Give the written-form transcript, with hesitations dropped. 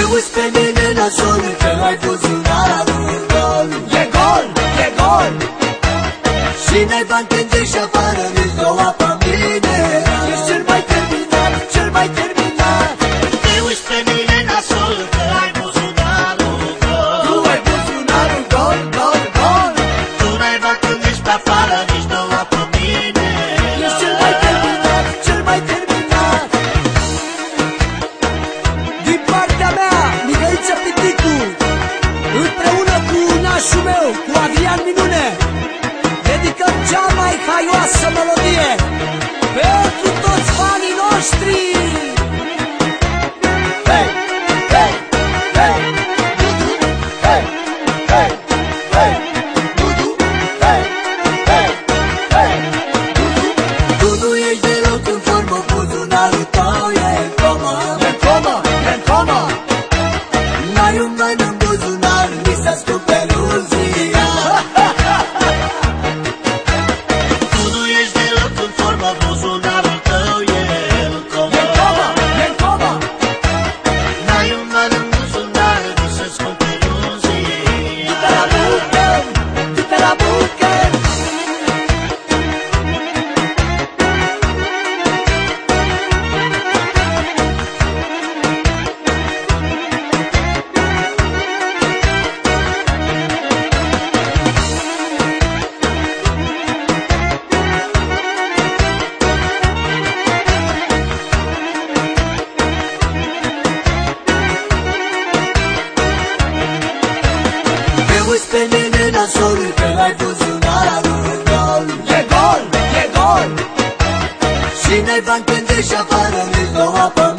uiți pe mine nasul, că ai buzunarul gol. E gol, e gol. Și n-ai bani când ieși afară, nici două pe mine. Ești cel mai terminat, cel mai terminat. Te uiți pe mine nasul, că ai buzunarul gol. Tu ai buzunarul gol, gol, gol. Tu n-ai bani când ieși pe afară, nici două pe mine. Ești cel mai terminat, cel mai terminat. Din partea mea, Mihăiță Piticu, împreună cu nașul meu, cu Adrian Minune, dedicăm cea mai haioasă melodie pentru toți fanii noștri. Hey, hey, hey, Dudu, hey, hey, hey, Dudu, hey, hey, hey, Dudu. Tu nu ești deloc în formă, buzunarul tău e în comă. E în comă, e în comă. N-ai un bani în buzunar, mi s-a scump pe luzia. Tu nu ești deloc în formă, buzunarul tău e în comă. E în comă, e în comă. N-ai un ban în buzunar, nu să-ți cumperi un zi. Du-te la bucăr, du-te la bucăr. Te uiți pe mine nasul, că ai buzunarul gol. E gol, e gol. Și n-ai bani când ieși afară, nici două pe